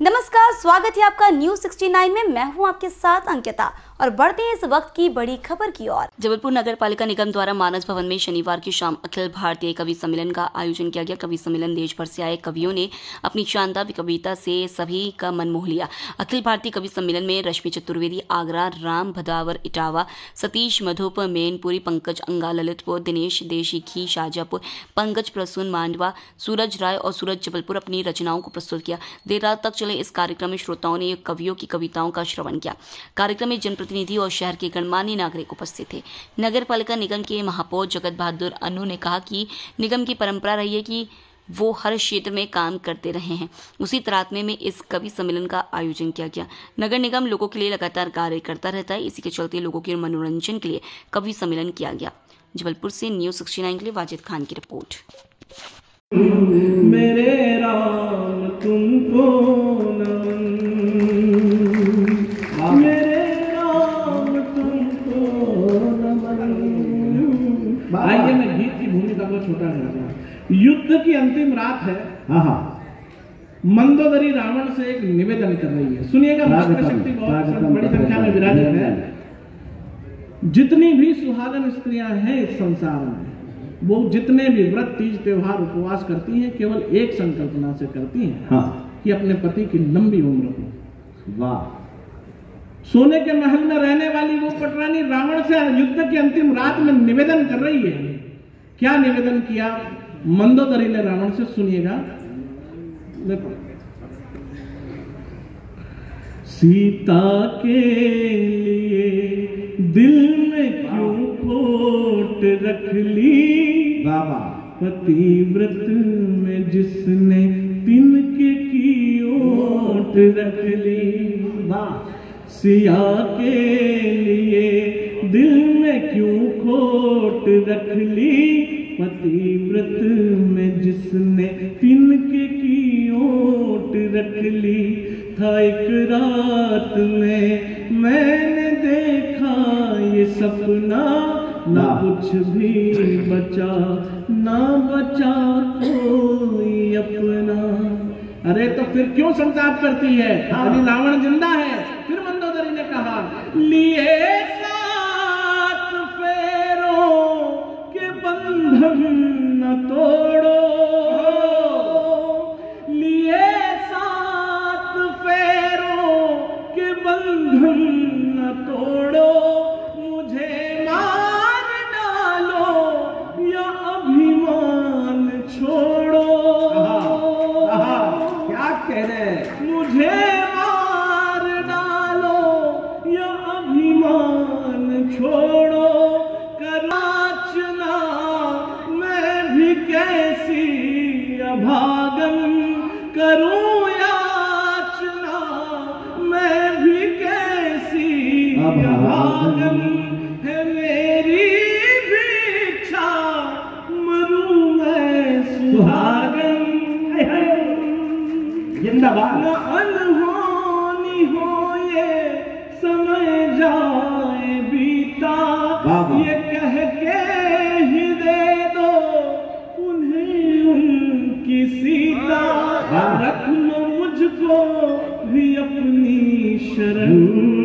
नमस्कार, स्वागत है आपका न्यूज 69 में। मैं हूं आपके साथ अंकिता और बढ़ते हैं इस वक्त की बड़ी खबर की ओर। जबलपुर नगर पालिका निगम द्वारा मानस भवन में शनिवार की शाम अखिल भारतीय कवि सम्मेलन का आयोजन किया गया। कवि सम्मेलन देश भर से आए कवियों ने अपनी शानदार कविता से सभी का मन मोह लिया। अखिल भारतीय कवि सम्मेलन में रश्मि चतुर्वेदी आगरा, राम भदावर इटावा, सतीश मधुप मैनपुरी, पंकज अंगा ललितपुर, दिनेश देशिखी शाजापुर, पंकज प्रसून मांडवा, सूरज राय और सूरज जबलपुर अपनी रचनाओं को प्रस्तुत किया। देर रात तक चले इस कार्यक्रम में श्रोताओं ने कवियों की कविताओं का श्रवण किया। कार्यक्रम में जनप्रतिनिधि और शहर के गणमान्य नागरिक उपस्थित थे। नगर पालिका निगम के महापौर जगत बहादुर अन्नू ने कहा कि निगम की परंपरा रही है कि वो हर क्षेत्र में काम करते रहे हैं। उसी तरातमे में इस कवि सम्मेलन का आयोजन किया गया। नगर निगम लोगों के लिए लगातार कार्य करता रहता है, इसी के चलते लोगों के मनोरंजन के लिए कवि सम्मेलन किया गया। जबलपुर से न्यूज 69 के लिए वाजिद खान की रिपोर्ट। मेरे राम तुमको नमन, मेरे राम तुमको नमन। आइए मैं गीत की भूमिका को छोटा करता। युद्ध की अंतिम रात है। मंदोदरी रावण से एक निवेदन कर रही है। सुनिएगा, मातृशक्ति बहुत बड़ी संख्या में विराजित है। जितनी भी सुहागन स्त्रियां हैं इस संसार में, वो जितने भी व्रत, तीज, त्योहार, उपवास करती हैं, केवल एक संकल्पना से करती हैं कि अपने पति की लंबी उम्र हो। वाह। सोने के महल में रहने वाली वो पटरानी रावण से युद्ध की अंतिम रात में निवेदन कर रही है। क्या निवेदन किया मंदोदरी ने रावण से? सुनिएगा। सीता के लिए दिल में क्यों खोट रख ली, पतिव्रत में जिसने तिनके की ओट रख ली। सिया के लिए दिल में क्यों खोट रख ली, पतिव्रत में जिसने तिनके की ओट रख ली। था एक रात में मैंने देखा ये सपना, ना कुछ भी बचा, ना बचा कोई अपना। अरे तो फिर क्यों संताप करती है? अभी रावण जिंदा है। फिर मंदोदरी ने कहा, लिए 7 फेरों के बंधन न तोड़ो, लिए 7 फेरों के बंधन न तोड़ो, मुझे मार डालो या अभिमान छोड़ो। क्या कह रहे? मुझे मार डालो या अभिमान छोड़ो, कराचना मैं भी कैसी अभागन, करूं याचना मैं भी कैसी अभागन, है मेरी भी इच्छा मरूं मैं सुहागन। जिंदाबाद। न अनहोनी हो ये समय जाए बीता, ये कह के ही दे दो उन्हें उनकी सीता, रख लो मुझको भी अपनी शरण।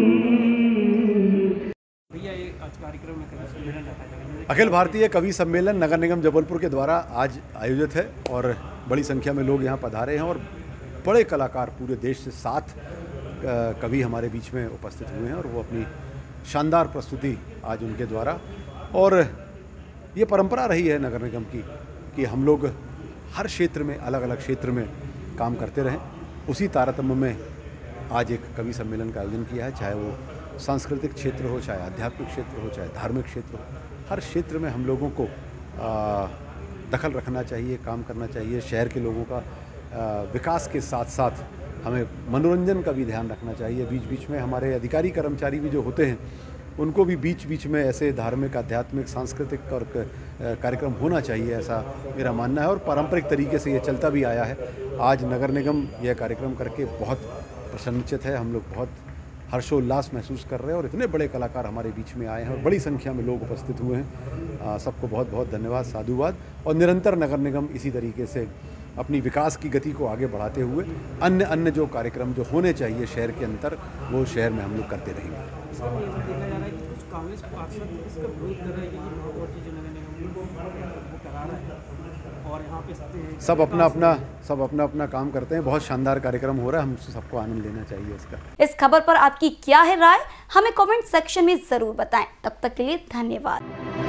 अखिल भारतीय कवि सम्मेलन नगर निगम जबलपुर के द्वारा आज आयोजित है और बड़ी संख्या में लोग यहाँ पधारे हैं और बड़े कलाकार पूरे देश से 7 कवि हमारे बीच में उपस्थित हुए हैं और वो अपनी शानदार प्रस्तुति आज उनके द्वारा। और ये परंपरा रही है नगर निगम की कि हम लोग हर क्षेत्र में, अलग अलग क्षेत्र में काम करते रहें। उसी तारतम्य में आज एक कवि सम्मेलन का आयोजन किया है। चाहे वो सांस्कृतिक क्षेत्र हो, चाहे आध्यात्मिक क्षेत्र हो, चाहे धार्मिक क्षेत्र हो, हर क्षेत्र में हम लोगों को दखल रखना चाहिए, काम करना चाहिए। शहर के लोगों का विकास के साथ साथ हमें मनोरंजन का भी ध्यान रखना चाहिए। बीच बीच में हमारे अधिकारी कर्मचारी भी जो होते हैं, उनको भी बीच बीच में ऐसे धार्मिक, आध्यात्मिक, सांस्कृतिक और कार्यक्रम होना चाहिए, ऐसा मेरा मानना है और पारंपरिक तरीके से ये चलता भी आया है। आज नगर निगम यह कार्यक्रम करके बहुत प्रसन्नचित है। हम लोग बहुत हर्षोल्लास महसूस कर रहे हैं और इतने बड़े कलाकार हमारे बीच में आए हैं और बड़ी संख्या में लोग उपस्थित हुए हैं। सबको बहुत बहुत धन्यवाद, साधुवाद। और निरंतर नगर निगम इसी तरीके से अपनी विकास की गति को आगे बढ़ाते हुए अन्य जो कार्यक्रम जो होने चाहिए शहर के अंदर, वो शहर में हम लोग करते रहेंगे। देखा जा रहा है कि कुछ कांग्रेस पार्षद इसका विरोध कर रहे हैं कि महापौर जी जो नगर निगम वो करा रहे हैं और यहाँ पे सब अपना अपना काम करते हैं। बहुत शानदार कार्यक्रम हो रहा है, हम सबको आनंद लेना चाहिए इसका। इस खबर पर आपकी क्या है राय, हमें कमेंट सेक्शन में जरूर बताएं। तब तक के लिए धन्यवाद।